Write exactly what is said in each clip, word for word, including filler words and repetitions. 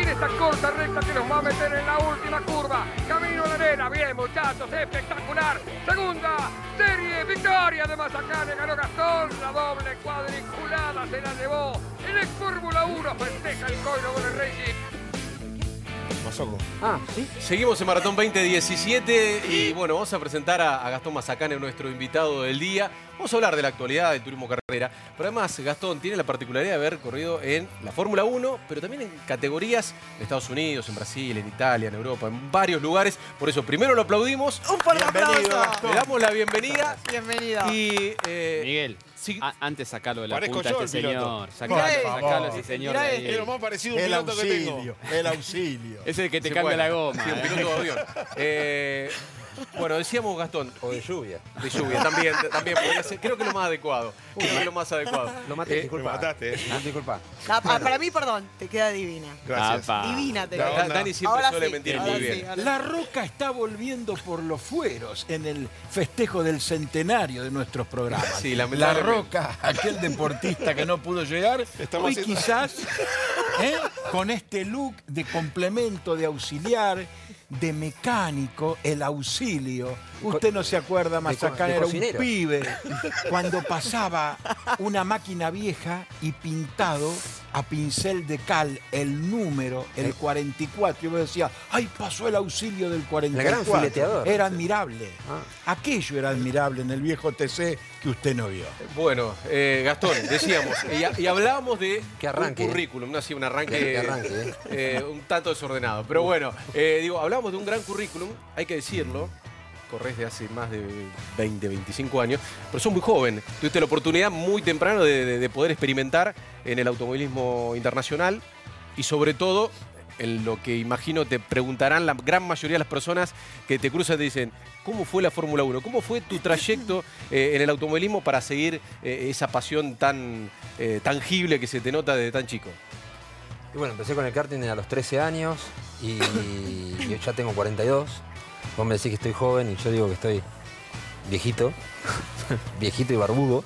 Mire esta corta recta que nos va a meter en la última curva. Camino a la arena. Bien, muchachos, espectacular. Segunda serie, victoria de Mazacane. Ganó Gastón. La doble cuadriculada se la llevó. El ex Fórmula uno festeja el coino con el Racing. Mazoco. Ah, ¿sí? Seguimos en Maratón veinte diecisiete y bueno, vamos a presentar a, a Gastón Mazacane, nuestro invitado del día. Vamos a hablar de la actualidad del turismo carrera, pero además Gastón tiene la particularidad de haber corrido en la Fórmula uno, pero también en categorías en Estados Unidos, en Brasil, en Italia, en Europa, en varios lugares. Por eso primero lo aplaudimos. ¡Un fuerte aplauso! Le damos la bienvenida. Bienvenido. Y, eh, Miguel, sí, a- antes sacalo de la Parezco punta a yo este el piloto. señor. Sacalo, Mirá, sacalo a ese señor de mirá, ahí. Es lo más parecido a un El piloto que tengo. auxilio, el auxilio. Es el que te se cambia puede. la goma. Sí, un eh. piloto de avión. Eh, bueno, decíamos Gastón. O de lluvia. De lluvia, también, también podría ser. Creo que lo más adecuado. Creo que lo más adecuado. Lo maté, Eh, disculpa. me mataste, eh. Ah, disculpa. No, pa- para mí, perdón, te queda divina. Gracias. Apa. Divina te La queda. Da- onda. Dani siempre Ahora suele sí, mentir ahora muy sí, bien. ahora sí. La Roca está volviendo por los fueros en el festejo del centenario de nuestros programas. Sí, La lamentablemente. Roca, aquel deportista que no pudo llegar, Estamos hoy haciendo- quizás ¿eh? con este look de complemento, de auxiliar, de mecánico, el auxilio. Usted no se acuerda, Mazacane de era un cocinero. pibe cuando pasaba una máquina vieja y pintado a pincel de cal el número, el cuarenta y cuatro. Y vos decías, ¡ay, pasó el auxilio del cuarenta y El cuatro! gran fileteador. Era admirable. Ah. Aquello era admirable en el viejo T C que usted no vio. Bueno, eh, Gastón, decíamos, y, y hablábamos de Que arranque, un eh. currículum, no así un arranque, Que arranque, eh. eh, un tanto desordenado. Pero bueno, eh, digo, hablamos de un gran currículum, hay que decirlo. Corres de hace más de veinte, veinticinco años, pero sos muy joven. Tuviste la oportunidad muy temprano de, de- de poder experimentar en el automovilismo internacional y sobre todo en lo que imagino te preguntarán la gran mayoría de las personas que te cruzan y te dicen, ¿cómo fue la Fórmula uno? ¿Cómo fue tu trayecto eh, en el automovilismo para seguir eh, esa pasión tan eh, tangible que se te nota desde tan chico? Y bueno, empecé con el karting a los trece años y yo ya tengo cuarenta y dos. Vos me decís que estoy joven y yo digo que estoy viejito, viejito y barbudo.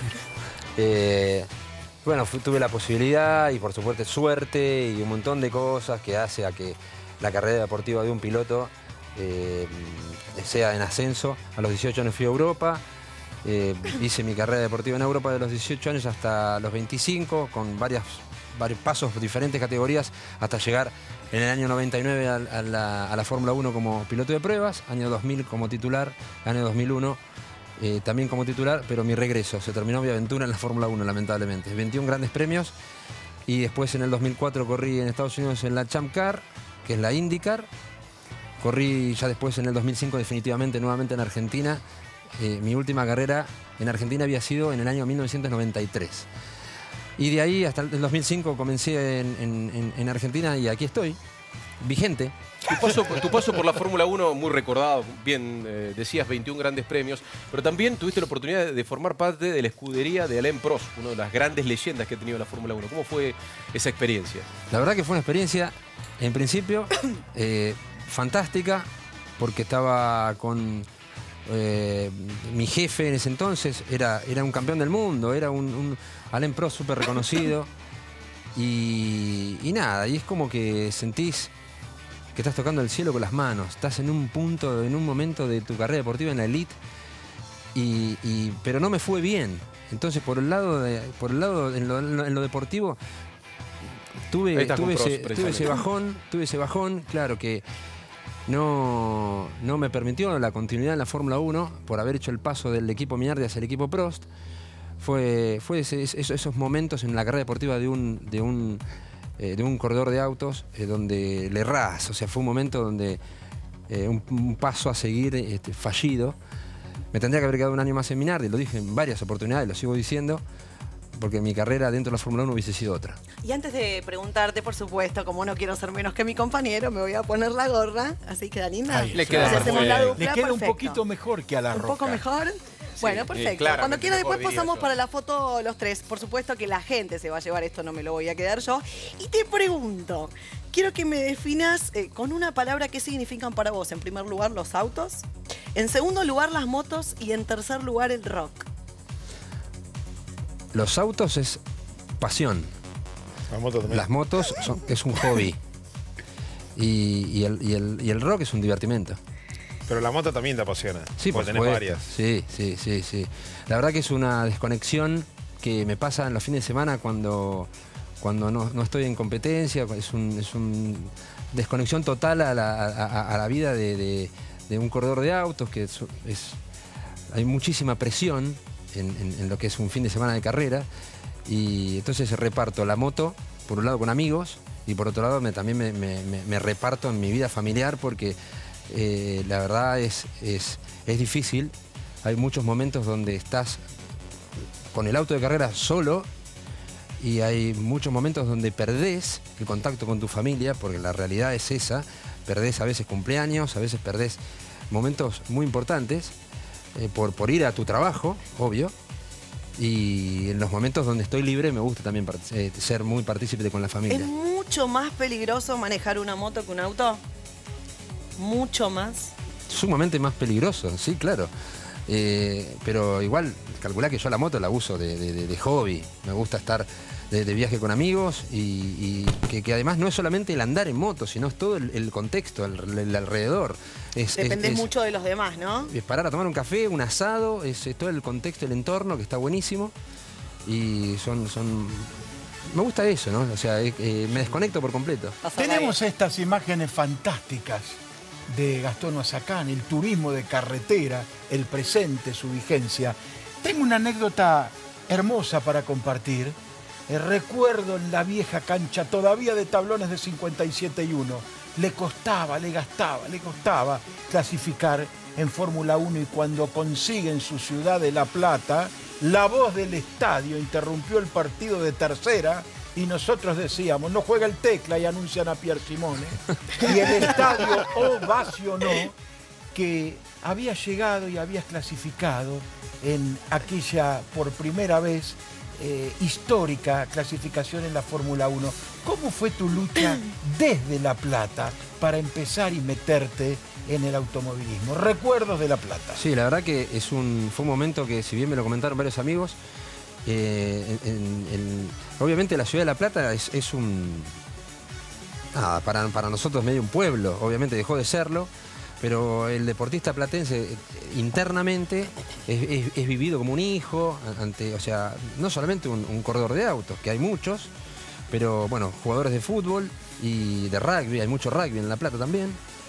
Eh, bueno, fui- tuve la posibilidad y por supuesto suerte y un montón de cosas que hace a que la carrera deportiva de un piloto eh, sea en ascenso. A los dieciocho años fui a Europa, eh, hice mi carrera deportiva en Europa de los dieciocho años hasta los veinticinco, con varias, varios pasos, diferentes categorías, hasta llegar en el año noventa y nueve a, a la, a la Fórmula uno como piloto de pruebas, año dos mil como titular, año dos mil uno eh, también como titular, pero mi regreso, se terminó mi aventura en la Fórmula uno, lamentablemente. veintiún grandes premios y después en el dos mil cuatro corrí en Estados Unidos en la Champ Car, que es la IndyCar. Corrí ya después en el dos mil cinco definitivamente nuevamente en Argentina. Eh, mi última carrera en Argentina había sido en el año mil novecientos noventa y tres. Y de ahí hasta el dos mil cinco comencé en, en- en- en Argentina y aquí estoy, vigente. Tu paso, tu paso por la Fórmula uno muy recordado, bien eh, decías veintiún grandes premios, pero también tuviste la oportunidad de formar parte de la escudería de Alain Prost, una de las grandes leyendas que ha tenido la Fórmula uno. ¿Cómo fue esa experiencia? La verdad que fue una experiencia, en principio, eh, fantástica, porque estaba con eh, mi jefe en ese entonces, era, era un campeón del mundo, era un, un Alain Prost súper reconocido. Y, y nada, y es como que sentís que estás tocando el cielo con las manos, estás en un punto, en un momento de tu carrera deportiva en la elite, y, y- pero no me fue bien. Entonces, por el lado, de, por el lado en, lo, en lo- en lo deportivo, Ahí tuve, estás con tuve, Prost, ese, tuve ese precisamente. bajón, tuve ese bajón, claro que no, no me permitió la continuidad en la Fórmula uno por haber hecho el paso del equipo Minardi hacia el equipo Prost. Fue, fue ese- ese- esos momentos en la carrera deportiva de un, de un, eh, de un corredor de autos eh, donde le errás. O sea, fue un momento donde eh, un, un paso a seguir este, fallido. Me tendría que haber quedado un año más en Minardi, lo dije en varias oportunidades, lo sigo diciendo, porque mi carrera dentro de la Fórmula uno hubiese sido otra. Y antes de preguntarte, por supuesto, como no quiero ser menos que mi compañero, me voy a poner la gorra, así queda linda. Ahí, Le queda Si hacemos muy la bien. dupla, Le queda un perfecto. poquito mejor que a la ¿Un Roca. poco mejor? Bueno, perfecto. claramente Cuando quiera mejor, después diría pasamos yo. para la foto los tres. Por supuesto que la gente se va a llevar esto, no me lo voy a quedar yo. Y te pregunto, quiero que me definas eh, con una palabra qué significan para vos. En primer lugar, los autos. En segundo lugar, las motos. Y en tercer lugar, el rock. Los autos es pasión. La moto también. Las motos son- es un hobby. Y, y, el, y, el, y el rock es un divertimento. Pero la moto también te apasiona. Sí, por porque tenés supuesto. varias. Sí, sí, sí, sí. La verdad que es una desconexión que me pasa en los fines de semana cuando, cuando no, no estoy en competencia. Es un, es un desconexión total a la, a, a la vida de, de, de un corredor de autos, que es, es hay muchísima presión en, en, en lo que es un fin de semana de carrera. Y entonces reparto la moto, por un lado con amigos, y por otro lado me, también me, me, me reparto en mi vida familiar, porque eh, la verdad es, es, es difícil. Hay muchos momentos donde estás con el auto de carrera solo y hay muchos momentos donde perdés el contacto con tu familia, porque la realidad es esa. Perdés a veces cumpleaños, a veces perdés momentos muy importantes eh, por, por ir a tu trabajo, obvio. Y en los momentos donde estoy libre me gusta también eh, ser muy partícipe con la familia. ¿Es mucho más peligroso manejar una moto que un auto? ¿Mucho más? Sumamente más peligroso, sí, claro. Eh, pero igual, calculá que yo la moto la uso de, de, de hobby. Me gusta estar de, de viaje con amigos y, y que, que además no es solamente el andar en moto, sino es todo el, el contexto, el, el alrededor. Es, Depende es, es, mucho de los demás, ¿no? Es parar a tomar un café, un asado, es, es todo el contexto, el entorno, que está buenísimo. Y son... son me gusta eso, ¿no? O sea, eh, eh, me desconecto por completo. Tenemos estas imágenes fantásticas de Gastón Mazacán, el turismo de carretera, el presente, su vigencia. Tengo una anécdota hermosa para compartir. Eh, recuerdo en la vieja cancha todavía de tablones de cincuenta y siete y uno. Le costaba, le gastaba, le costaba clasificar en Fórmula uno, y cuando consigue en su ciudad de La Plata, la voz del estadio interrumpió el partido de tercera y nosotros decíamos, no juega el Tecla, y anuncian a Pierre Simone. Y el estadio ovacionó que había llegado y habías clasificado en aquella, por primera vez, eh, histórica clasificación en la Fórmula uno. ¿Cómo fue tu lucha desde La Plata para empezar y meterte en el automovilismo? Recuerdos de La Plata. Sí, la verdad que es un, fue un momento que, si bien me lo comentaron varios amigos, eh, en, en, obviamente la ciudad de La Plata es, es un... Nada, para, para nosotros medio un pueblo, obviamente dejó de serlo, pero el deportista platense internamente es, es, es vivido como un hijo, ante, o sea, no solamente un, un corredor de autos, que hay muchos, pero bueno, jugadores de fútbol y de rugby, hay mucho rugby en La Plata también.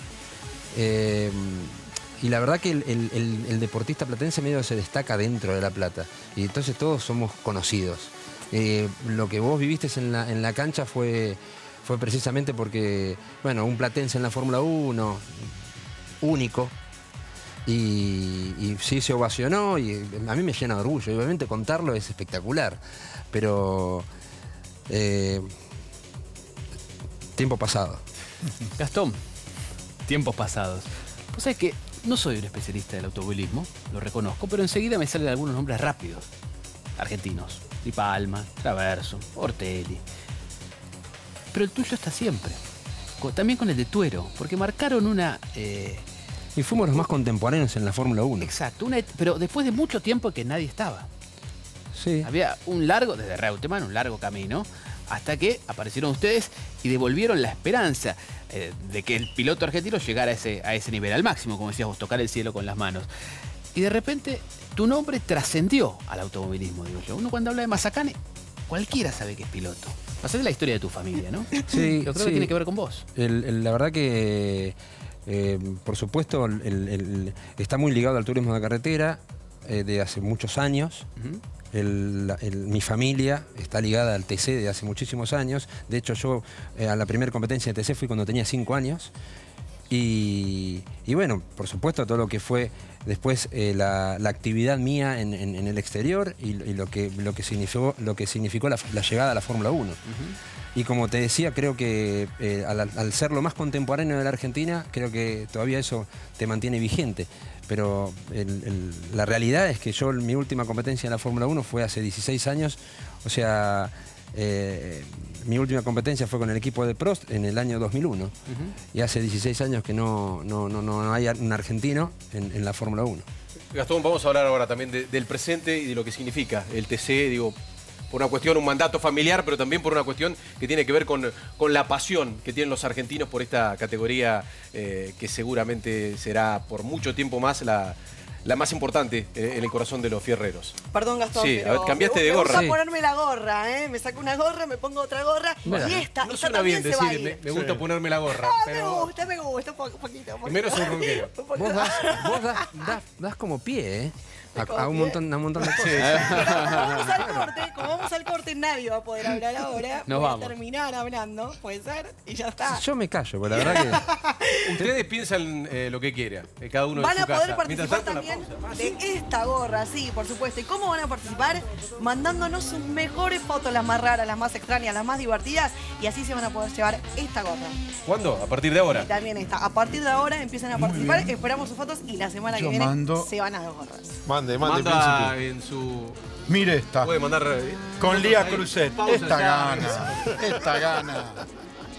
Eh, y la verdad que el, el, el, el deportista platense medio se destaca dentro de La Plata, y entonces todos somos conocidos. Eh, lo que vos viviste en la, en la cancha fue, fue precisamente porque, bueno, un platense en la Fórmula uno, único, y, y sí se ovacionó, y a mí me llena de orgullo, y obviamente contarlo es espectacular, pero eh, tiempo pasado. Gastón, tiempos pasados. Vos sabés que no soy un especialista del automovilismo, lo reconozco, pero enseguida me salen algunos nombres rápidos. Argentinos. Di Palma, Traverso, Ortelli. Pero el tuyo está siempre. También con el de Tuero, porque marcaron una... Eh... Y fuimos los más contemporáneos en la Fórmula uno. Exacto, una, pero después de mucho tiempo que nadie estaba. Sí. Había un largo, desde Reutemann, un largo camino, hasta que aparecieron ustedes y devolvieron la esperanza eh, de que el piloto argentino llegara a ese, a ese nivel, al máximo, como decías vos, tocar el cielo con las manos. Y de repente tu nombre trascendió al automovilismo, digo yo. Uno cuando habla de Mazacane, cualquiera sabe que es piloto. Vas a ver la historia de tu familia, ¿no? Sí, yo creo sí. que tiene que ver con vos. El, el, la verdad que, eh, por supuesto, el, el, está muy ligado al turismo de carretera eh, de hace muchos años. Uh-huh. El, el, mi familia está ligada al T C de hace muchísimos años. De hecho, yo eh, a la primera competencia de T C fui cuando tenía cinco años. Y, y bueno, por supuesto, todo lo que fue después eh, la, la actividad mía en, en, en el exterior y, y lo, que, lo, que significó, lo que significó la, la llegada a la Fórmula uno. Uh-huh. Y como te decía, creo que eh, al, al ser lo más contemporáneo de la Argentina, creo que todavía eso te mantiene vigente. Pero el, el, la realidad es que yo, mi última competencia en la Fórmula uno fue hace dieciséis años. O sea, eh, mi última competencia fue con el equipo de Prost en el año dos mil uno. Uh-huh. Y hace dieciséis años que no, no, no, no hay un argentino en, en la Fórmula uno. Gastón, vamos a hablar ahora también de, del presente y de lo que significa el T C. Digo, por una cuestión, un mandato familiar, pero también por una cuestión que tiene que ver con, con la pasión que tienen los argentinos por esta categoría eh, que seguramente será por mucho tiempo más la, la más importante eh, en el corazón de los fierreros. Perdón, Gastón, Sí, pero a ver, cambiaste me, de me gorra. gusta Sí. ponerme la gorra, ¿eh? Me saco una gorra, me pongo otra gorra Bueno, y esta, No esta suena también bien se va a decir, ir. me, me gusta ponerme la gorra, Ah, pero me gusta, me gusta, un po- poquito, un poquito. Primero sos rockero. Un poquito. Vos das, vos das, das, das como pie, ¿eh? A, Como a un pie. montón, a un montón de cosas. Pero como vamos al corte, como vamos al corte, nadie va a poder hablar ahora. Nos Voy vamos. a terminar hablando, puede ser, y ya está. Yo me callo, pero la verdad que... ustedes piensan eh, lo que quieran, eh, cada uno Van en a su poder casa. Mientras participar tanto, la también pausa. de esta gorra, sí, por supuesto. ¿Y cómo van a participar? Mandándonos sus mejores fotos, las más raras, las más extrañas, las más divertidas, y así se van a poder llevar esta gorra. ¿Cuándo? A partir de ahora. Y también está. A partir de ahora empiezan a participar, esperamos sus fotos y la semana Yo que viene mando- se van a las gorras. Mande, mande, Manda príncipe. en su... Mire esta. Puede mandar... eh, Con fotos Lía ahí. Cruzet. Pausa Esta ya. gana. Esta gana.